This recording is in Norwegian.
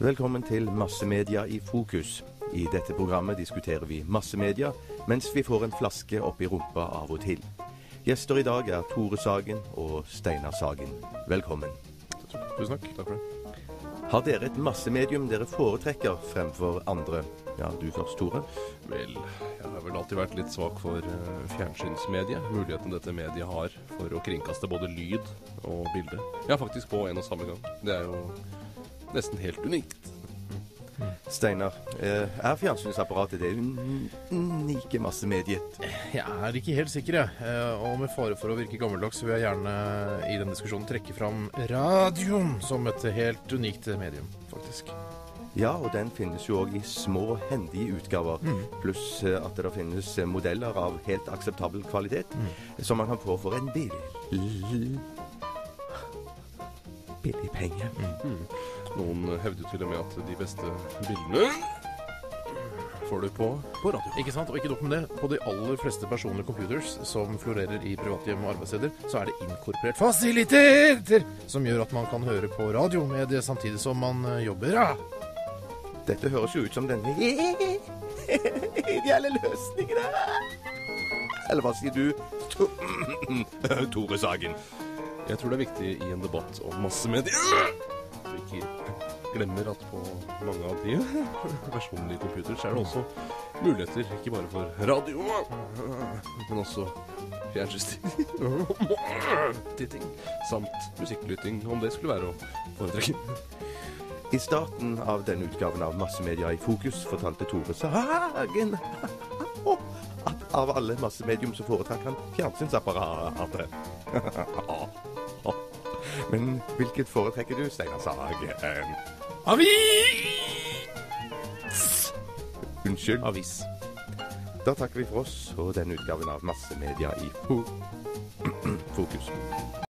Velkommen til Massemedia i fokus. I dette programmet diskuterer vi massemedia, mens vi får en flaske opp i rumpa av og til. Gjester i dag er Tore Sagen og Steinar Sagen. Velkommen. Tusen takk. Takk for det. Har dere et massemedium dere foretrekker fremfor andre? Ja, du først, Tore. Vel, jeg har vel alltid vært litt svak for fjernsynsmediet. Muligheten dette mediet har for å kringkaste både lyd og bilde. Ja, faktisk på en og samme gang. Det er jo nesten helt unikt. Steinar, er fjernsynsapparatet det unike massemediet? Jeg er ikke helt sikker, jeg. Og med fare for å virke gammeldags vil jeg gjerne i den diskusjonen trekke fram radioen som et helt unikt medium, faktisk. Ja, og den finnes jo også i små, hendige utgaver, pluss at det finnes modeller av helt akseptabel kvalitet, som man kan få for en billig penge. Noen hevder til og med at de beste bildene får du på radio. Ikke sant? Og ikke nok med det. På de aller fleste personlige computers som florerer i privathjem og arbeidssteder, så er det inkorporert fasiliteter som gjør at man kan høre på radiomediet samtidig som man jobber. Ja. Dette høres jo ut som den ideelle løsningen. Eller hva sier du, Tore Sagen? Jeg tror det er viktig i en debatt om massemedier. Så ikke glemmer at på mange av de personlige computer så er det også muligheter, ikke bare for radio, men også fjernsynstitting, samt musikklytting, om det skulle være å foretrekke. I starten av denne utgaven av Massemedia i fokus fortalte Tore Sagen at av alle massemedium så foretrakk han fjernsynsapparatet. Men hvilket foretrekker du, Steinar Sagen? Avis! Unnskyld? Avis. Da takker vi for oss og denne utgaven av Massemedia i fokus.